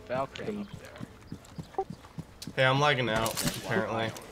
Falcon up there. Hey, I'm lagging out, apparently.